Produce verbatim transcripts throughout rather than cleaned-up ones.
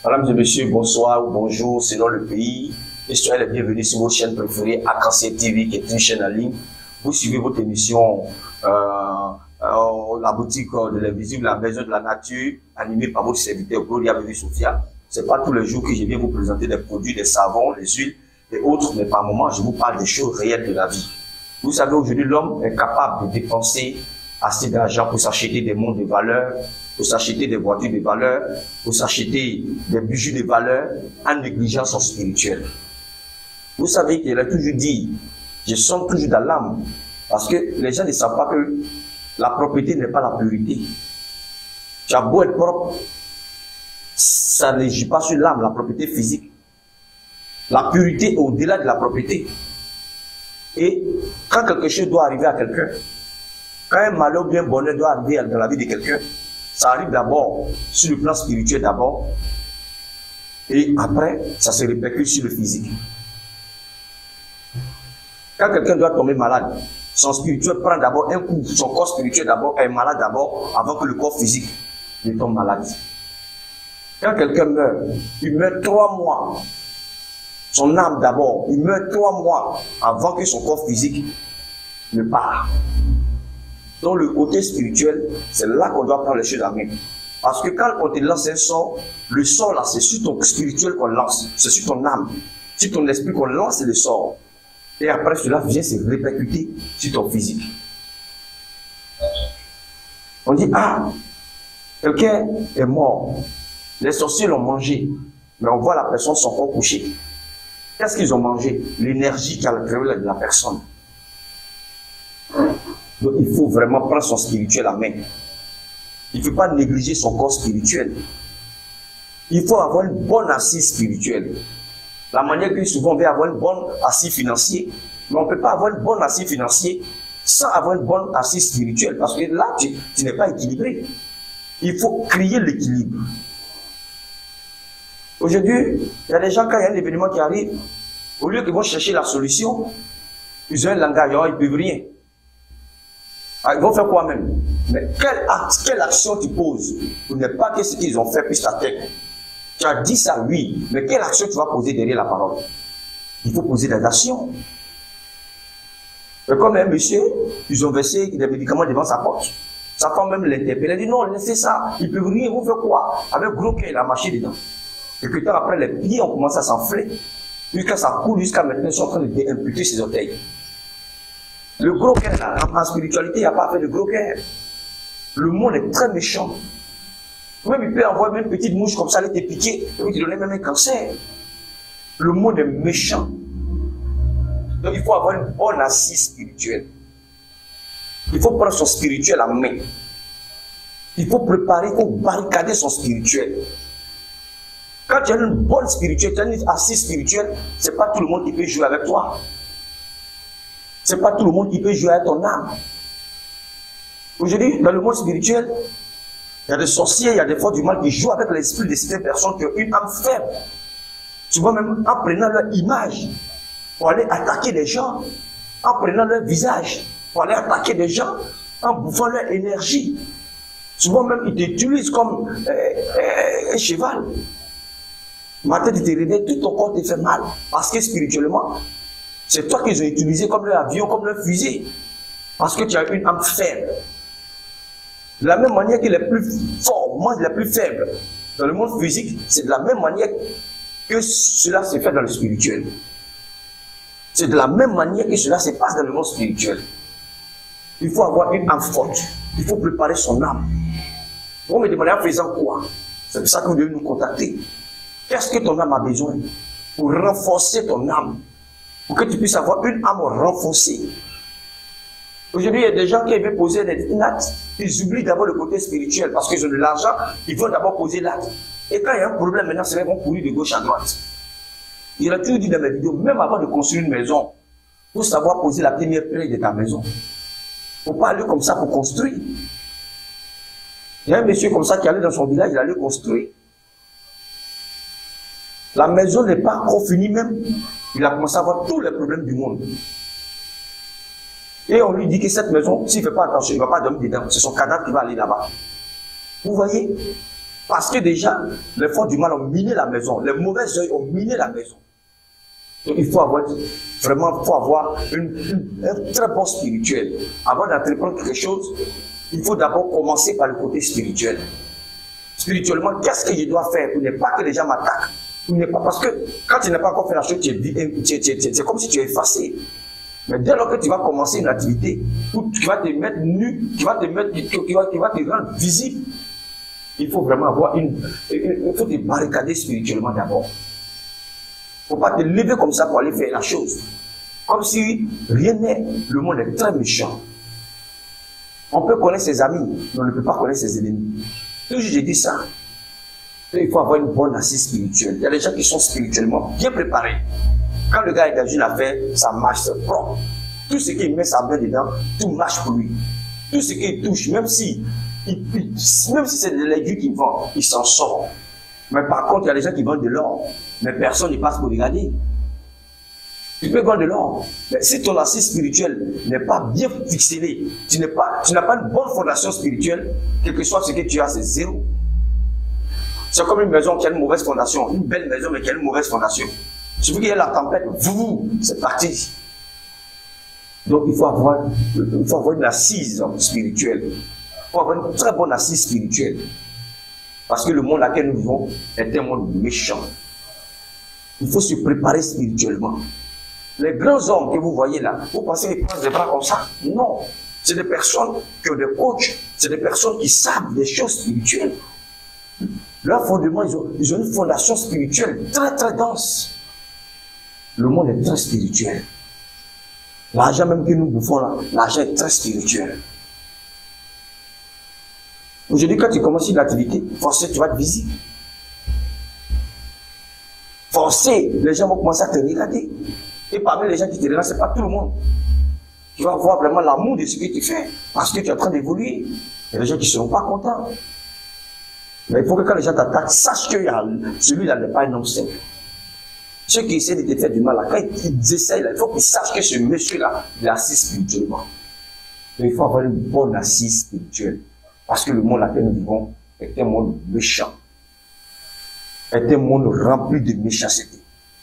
Mesdames et messieurs, bonsoir ou bonjour selon le pays. Et soyez les bienvenus sur votre chaîne préférée, Arc-en-Ciel T V, qui est une chaîne en ligne. Vous suivez votre émission euh, euh, La boutique de l'invisible, la maison de la nature, animée par votre serviteur Gloria Bébé Sophia. Ce n'est pas tous les jours que je viens vous présenter des produits, des savons, des huiles et autres, mais par moments, je vous parle des choses réelles de la vie. Vous savez, aujourd'hui, l'homme est capable de dépenser assez d'argent pour s'acheter des montres de valeur, pour s'acheter des voitures de valeur, pour s'acheter des bijoux de valeur, en négligeant son spirituel. Vous savez qu'il a toujours dit, je sens toujours dans l'âme, parce que les gens ne savent pas que la propriété n'est pas la purité. Tu as beau être propre, ça ne gît pas sur l'âme, la propriété physique. La pureté est au-delà de la propriété. Et quand quelque chose doit arriver à quelqu'un, quand un malheur ou bien un bonheur doit arriver dans la vie de quelqu'un, ça arrive d'abord sur le plan spirituel d'abord, et après, ça se répercute sur le physique. Quand quelqu'un doit tomber malade, son spirituel prend d'abord un coup, son corps spirituel d'abord est malade d'abord, avant que le corps physique ne tombe malade. Quand quelqu'un meurt, il meurt trois mois. Son âme d'abord, il meurt trois mois avant que son corps physique ne parte. Donc le côté spirituel, c'est là qu'on doit prendre les choses en main. Parce que quand on te lance un sort, le sort là, c'est sur ton spirituel qu'on lance, c'est sur ton âme, sur ton esprit qu'on lance le sort. Et après cela vient se répercuter sur ton physique. On dit, ah, quelqu'un est mort, les sorciers l'ont mangé, mais on voit la personne son corps couché. Qu'est-ce qu'ils ont mangé? L'énergie qui a l'intérieur de la personne. Donc il faut vraiment prendre son spirituel en main. Il ne faut pas négliger son corps spirituel. Il faut avoir une bonne assise spirituelle. La manière que souvent on veut avoir une bonne assise financière, mais on ne peut pas avoir une bonne assise financière sans avoir une bonne assise spirituelle, parce que là, tu, tu n'es pas équilibré. Il faut créer l'équilibre. Aujourd'hui, il y a des gens, quand il y a un événement qui arrive, au lieu qu'ils vont chercher la solution, ils ont un langage, ils ne peuvent rien. Ils vont faire quoi même? Mais quelle, acte, quelle action tu poses pour ne pas que ce qu'ils ont fait puisse ta tête? Tu as dit ça, oui, mais quelle action tu vas poser derrière la parole? Il faut poser des actions. Mais comme un monsieur, ils ont versé des médicaments devant sa porte. Sa femme même l'interpelle. Elle dit non, laissez ça, ils peuvent rien, vous faites quoi? Avec gros cœur, il a marché dedans. Et que temps après, les pieds ont commencé à s'enfler. Jusqu'à ça coule, jusqu'à maintenant, ils sont en train de déimputer ses orteils. Le gros cœur, en spiritualité, il n'y a pas fait de gros cœur. Le monde est très méchant. Même il peut envoyer une petite mouche comme ça, elle était piquée, et puis il donnait même un cancer. Le monde est méchant. Donc il faut avoir une bonne assise spirituelle. Il faut prendre son spirituel en main. Il faut préparer, il faut barricader son spirituel. Quand tu as une bonne spirituelle, tu as une assise spirituelle, ce n'est pas tout le monde qui peut jouer avec toi. Ce n'est pas tout le monde qui peut jouer avec ton âme. Aujourd'hui, dans le monde spirituel, il y a des sorciers, il y a des forces du mal qui jouent avec l'esprit de certaines personnes qui ont une âme faible. Souvent même en prenant leur image pour aller attaquer les gens, en prenant leur visage pour aller attaquer les gens, en bouffant leur énergie. Souvent même ils t'utilisent comme euh, euh, un cheval. Matin tu te réveilles, tout ton corps te fait mal. Parce que spirituellement, c'est toi qu'ils ont utilisé comme leur avion, comme leur fusée. Parce que tu as une âme faible. De la même manière que les plus forts mangent les plus faibles dans le monde physique, c'est de la même manière que cela se fait dans le spirituel. C'est de la même manière que cela se passe dans le monde spirituel. Il faut avoir une âme forte. Il faut préparer son âme. Vous me demandez en faisant quoi? C'est pour ça que vous devez nous contacter. Qu'est-ce que ton âme a besoin pour renforcer ton âme? Pour que tu puisses avoir une âme renforcée. Aujourd'hui, il y a des gens qui veulent poser des actes, ils oublient d'abord le côté spirituel parce qu'ils ont de l'argent, ils vont d'abord poser l'acte. Et quand il y a un problème, maintenant, c'est là qu'ils vont courir de gauche à droite. Il a toujours dit dans mes vidéos, même avant de construire une maison, il faut savoir poser la première pierre de ta maison. Il ne faut pas aller comme ça pour construire. Il y a un monsieur comme ça qui allait dans son village, il allait construire. La maison n'est pas encore finie même. Il a commencé à avoir tous les problèmes du monde. Et on lui dit que cette maison, s'il ne fait pas attention, il ne va pas dormir dedans. C'est son cadavre qui va aller là-bas. Vous voyez? Parce que déjà, les forces du mal ont miné la maison, les mauvais œils ont miné la maison. Donc il faut avoir, vraiment, faut avoir une, une, un très bon spirituel. Avant d'entreprendre quelque chose, il faut d'abord commencer par le côté spirituel. Spirituellement, qu'est-ce que je dois faire pour ne pas que les gens m'attaquent? Pas, parce que quand tu n'as pas encore fait la chose, c'est comme si tu es effacé. Mais dès lors que tu vas commencer une activité où tu vas te mettre nu, tu vas te mettre, tu vas, tu vas te rendre visible, il faut vraiment avoir une, il faut te barricader spirituellement d'abord. Il ne faut pas te lever comme ça pour aller faire la chose. Comme si rien n'est, le monde est très méchant. On peut connaître ses amis, mais on ne peut pas connaître ses ennemis. Toujours je dis ça. Il faut avoir une bonne assise spirituelle. Il y a des gens qui sont spirituellement bien préparés. Quand le gars est dans une affaire, ça marche, c'est propre. Tout ce qu'il met sa main dedans, tout marche pour lui. Tout ce qu'il touche, même si, il, même si c'est de l'aiguille qu'il vend, il s'en sort. Mais par contre, il y a des gens qui vendent de l'or, mais personne ne passe pour regarder. Tu peux vendre de l'or, mais si ton assise spirituelle n'est pas bien fixée, tu n'as pas, tu n'as pas une bonne fondation spirituelle, quel que soit ce que tu as, c'est zéro. C'est comme une maison qui a une mauvaise fondation, une belle maison mais qui a une mauvaise fondation. Il suffit qu'il y ait la tempête, vous, c'est parti. Donc il faut avoir, il faut avoir une assise spirituelle. Il faut avoir une très bonne assise spirituelle. Parce que le monde dans lequel nous vivons est un monde méchant. Il faut se préparer spirituellement. Les grands hommes que vous voyez là, vous pensez qu'ils prennent des bras comme ça? Non. C'est des personnes qui ont des coachs, c'est des personnes qui savent des choses spirituelles. Leur fondement, ils ont, ils ont une fondation spirituelle très très dense. Le monde est très spirituel. L'argent même que nous bouffons là, l'argent est très spirituel. Aujourd'hui, quand tu commences une activité, forcément tu vas être visible. Forcé, les gens vont commencer à te regarder. Et parmi les gens qui te regardent, ce n'est pas tout le monde. Tu vas voir vraiment l'amour de ce que tu fais, parce que tu es en train d'évoluer. Il y a des gens qui ne seront pas contents. Mais il faut que quand les gens t'attaquent, sache que celui-là n'est pas un homme simple. Ceux qui essaient de te faire du mal, là, quand ils essayent, là, il faut qu'ils sachent que ce monsieur-là, il est assis spirituellement. Mais il faut avoir une bonne assise spirituelle. Parce que le monde dans lequel nous vivons est un monde méchant. Est un monde rempli de méchanceté.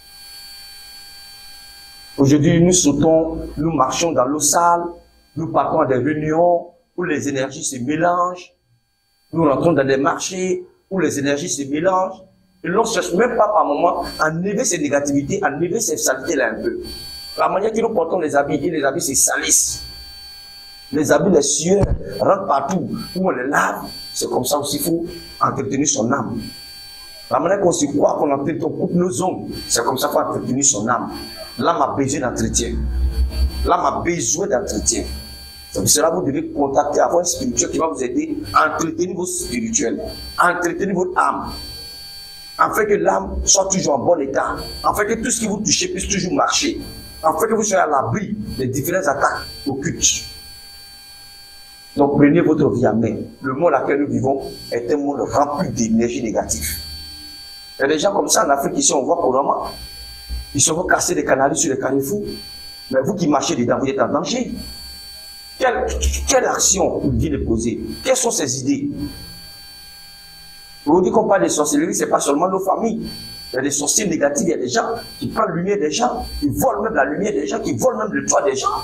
Aujourd'hui, nous sautons, nous marchons dans l'eau sale, nous partons à des réunions où les énergies se mélangent, nous rentrons dans des marchés où les énergies se mélangent, et l'on ne cherche même pas par moment à enlever ces négativités, à enlever ces saletés-là un peu. La manière que nous portons les habits, et les habits se salissent. Les habits, les sueurs rentrent partout, où on les lave. C'est comme ça aussi qu'il faut entretenir son âme. La manière qu'on se croit qu'on entretient, on coupe nos ongles, c'est comme ça qu'il faut entretenir son âme. L'âme a besoin d'entretien. L'âme a besoin d'entretien. C'est pour cela que vous devez contacter, avoir un spirituel qui va vous aider à entretenir votre spirituel, à entretenir votre âme. Afin que l'âme soit toujours en bon état. Afin que tout ce qui vous touche puisse toujours marcher. Afin que vous soyez à l'abri des différentes attaques occultes. Donc prenez votre vie à main. Le monde dans lequel nous vivons est un monde rempli d'énergie négative. Il y a des gens comme ça en Afrique, ici on voit couramment. Ils se vont casser des canaries sur les carrefours. Mais vous qui marchez dedans, vous êtes en danger. Quelle, quelle action vous venez de poser? Quelles sont ces idées? Aujourd'hui qu'on parle de sorcellerie, ce n'est pas seulement nos familles. Il y a des sorciers négatifs, il y a des gens qui prennent la lumière des gens, qui volent même la lumière des gens, qui volent même le toit des gens.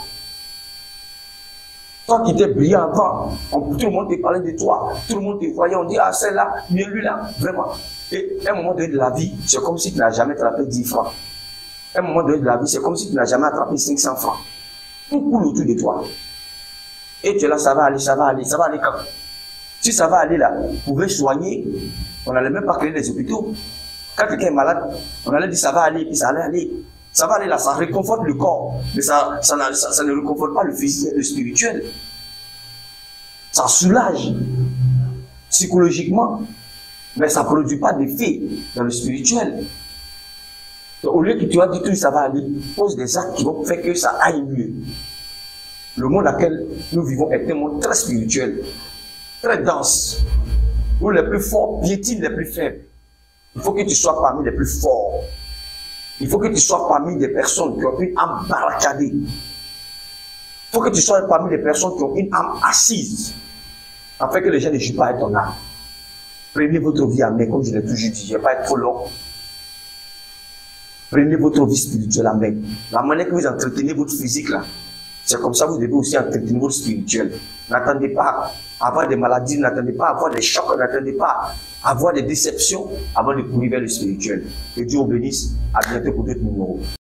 Toi qui étais brillant avant, on, tout le monde te parlait de toi, tout le monde te voyait, on dit, ah, celle-là, mais lui-là, vraiment. Et à un moment donné de la vie, c'est comme si tu n'as jamais attrapé dix francs. À un moment donné de la vie, c'est comme si tu n'as jamais attrapé cinq cents francs. Tout coule autour de toi. Et tu es là, ça va aller, ça va aller, ça va aller quand? Si ça va aller là, vous pouvez soigner, on n'allait même pas créer des hôpitaux. Quand quelqu'un est malade, on allait dire ça va aller, puis ça allait aller. Ça va aller là, ça réconforte le corps, mais ça, ça, ça, ça ne réconforte pas le physique et le spirituel. Ça soulage psychologiquement, mais ça ne produit pas d'effet dans le spirituel. Donc, au lieu que tu vas dire que ça va aller, pose des actes qui vont faire que ça aille mieux. Le monde dans lequel nous vivons est un monde très spirituel, très dense, où les plus forts piétinent les plus faibles. Il faut que tu sois parmi les plus forts. Il faut que tu sois parmi des personnes qui ont une âme barricadée. Il faut que tu sois parmi des personnes qui ont une âme assise, afin que les gens ne jouent pas avec ton âme. Prenez votre vie en main, comme je l'ai toujours dit, je ne vais pas être trop long. Prenez votre vie spirituelle en main. La manière que vous entretenez votre physique là, c'est comme ça que vous devez aussi entretenir votre spirituel. N'attendez pas à avoir des maladies, n'attendez pas à avoir des chocs, n'attendez pas à avoir des déceptions avant de courir vers le spirituel. Que Dieu vous bénisse. À bientôt pour d'autres numéros.